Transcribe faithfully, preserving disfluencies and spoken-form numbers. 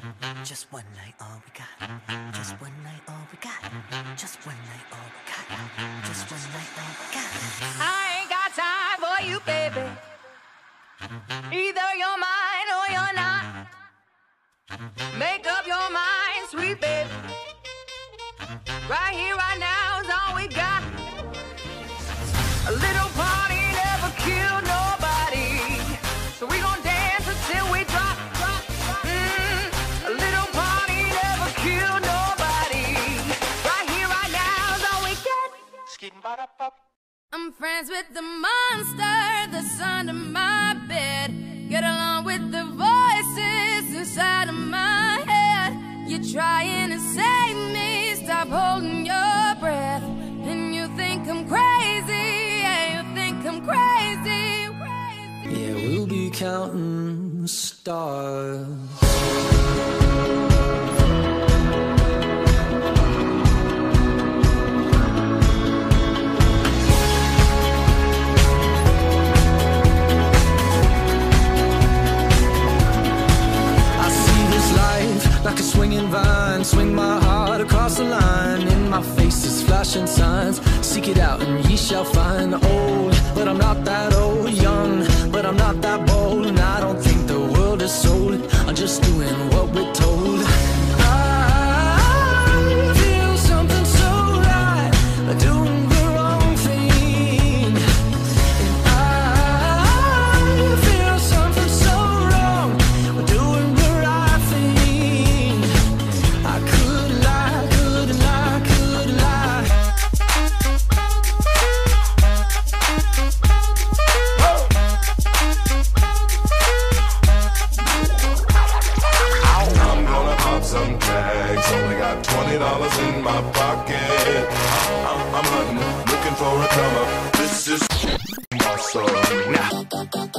Just one night, all we got. Just one night, all we got. Just one night, all we got. Just one night, all we got. I ain't got time for you, baby. Either you're mine or you're not. Make up your mind, sweet baby. Right here, right now is all we got. A little party never killed nobody, so we gon' dance until we drop, drop, drop. Mm, a little party never killed nobody. Right here, right now is all we got. I'm friends with the monster that's under my bed. Get along with the voices inside of my head. You're trying to save me, stop holding your breath. And you think I'm crazy, yeah, you think I'm crazy, crazy. Yeah, we'll be counting stars. Like a swinging vine, swing my heart across the line. In my face is flashing signs. Seek it out and ye shall find. Old, but I'm not that old. Young, but I'm not that bold. And I don't think the world is sold. I'm just doing what we're told. I feel something so right, doing the wrong thing. And I feel something so wrong, doing the right thing. I could lie, could lie, could lie. I'm gonna pop some tags. Only got twenty dollars in my pocket. I'm, I'm hunting, looking for a come up. This is my song. Now.